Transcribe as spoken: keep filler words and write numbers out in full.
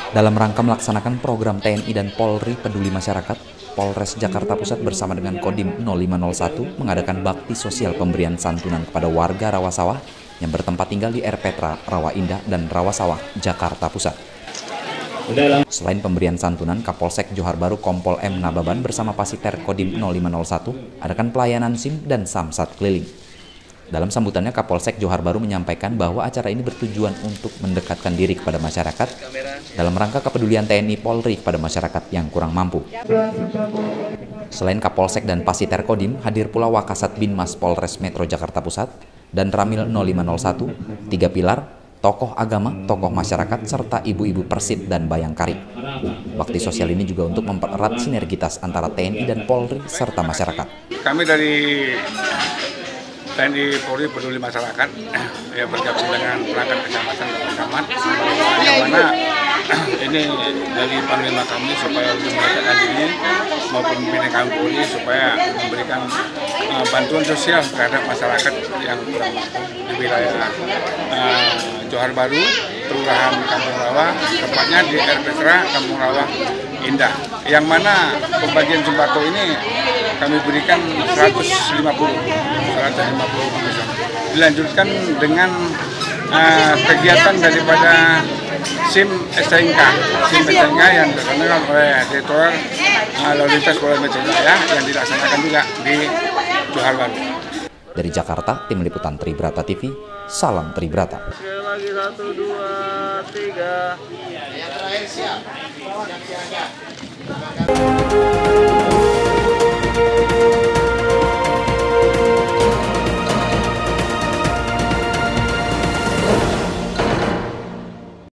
Dalam rangka melaksanakan program T N I dan Polri Peduli Masyarakat, Polres Jakarta Pusat bersama dengan Kodim nol lima nol satu mengadakan bakti sosial pemberian santunan kepada warga Rawasawah yang bertempat tinggal di R. Petra, Rawa Indah, dan Rawasawah, Jakarta Pusat. Selain pemberian santunan, Kapolsek Johar Baru Kompol M. Nababan bersama Pasiter Kodim nol lima nol satu adakan pelayanan SIM dan Samsat keliling. Dalam sambutannya, Kapolsek Johar Baru menyampaikan bahwa acara ini bertujuan untuk mendekatkan diri kepada masyarakat dalam rangka kepedulian T N I Polri kepada masyarakat yang kurang mampu. Selain Kapolsek dan Pasiter Kodim, hadir pula Wakasat Binmas Polres Metro Jakarta Pusat dan Ramil nol lima nol satu, tiga pilar, tokoh agama, tokoh masyarakat, serta ibu-ibu Persit dan Bayangkari. Bakti sosial ini juga untuk mempererat sinergitas antara T N I dan Polri serta masyarakat. Kami dari T N I Polri Peduli Masyarakat ya bergabung dengan perangkat kecamatan dan camat, yang mana ini dari panglima kami supaya lebih mendekatkan diri maupun pimpinan kami Polri supaya memberikan uh, bantuan sosial terhadap masyarakat yang kurang mampu di wilayah uh, Johar Baru, Kelurahan Kampung Rawa, tepatnya di R. Petra, Kampung Rawa Indah, yang mana pembagian sembako ini kami berikan seratus lima puluh persen. Dilanjutkan dengan uh, kegiatan daripada SIM S T N K, SIM S T N K yang dilaksanakan oleh Direktorat uh, Lalu Lintas Polda Metro Jaya yang dilaksanakan juga di Johar Baru. Dari Jakarta, tim liputan Tribrata T V, salam Tribrata. Sekali lagi satu, dua, tiga. Yang terakhir siap.